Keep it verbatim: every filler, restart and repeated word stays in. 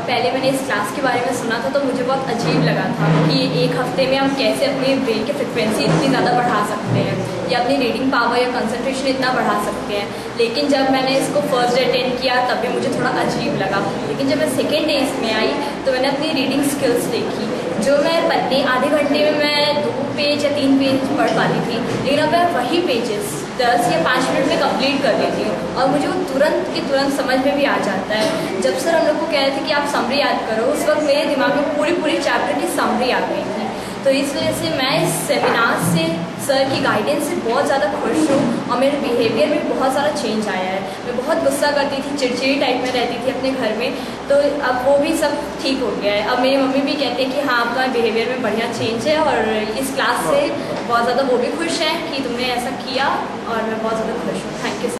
पहले मैंने इस क्लास के बारे में सुना था तो मुझे बहुत अजीब लगा था कि एक हफ्ते में हम कैसे अपने ब्रेन की फ्रिक्वेंसी इतनी ज़्यादा बढ़ा सकते हैं या अपनी रीडिंग पावर या कंसंट्रेशन इतना बढ़ा सकते हैं। लेकिन जब मैंने इसको फर्स्ट डे अटेंड किया तब भी मुझे थोड़ा अजीब लगा, लेकिन जब मैं सेकेंड डे इसमें आई तो मैंने अपनी रीडिंग स्किल्स देखी। जो मैं पढ़ने आधे घंटे में मैं दो पेज या तीन पेज पढ़ पाती थी, लेकिन अब मैं वही पेजेस दस या पाँच मिनट में कंप्लीट कर देती हूँ और मुझे वो तुरंत की तुरंत समझ में भी आ जाता है। जब सर हम लोग को कह रहे थे कि आप समरी याद करो, उस वक्त मेरे दिमाग में पूरी पूरी चैप्टर की समरी आ गई थी। तो इस वजह से मैं इस सेमिनार से, सर की गाइडेंस से बहुत ज़्यादा खुश हूँ और मेरे बिहेवियर में बहुत सारा चेंज आया है। मैं बहुत गुस्सा करती थी, चिड़चिड़ी टाइप में रहती थी अपने घर में, तो अब वो भी सब ठीक हो गया है। अब मेरी मम्मी भी कहते हैं कि हाँ आपका बिहेवियर में बढ़िया चेंज है और इस क्लास से बहुत ज़्यादा वो भी खुश हैं कि तुमने ऐसा किया और मैं बहुत ज़्यादा खुश हूँ। Thank you.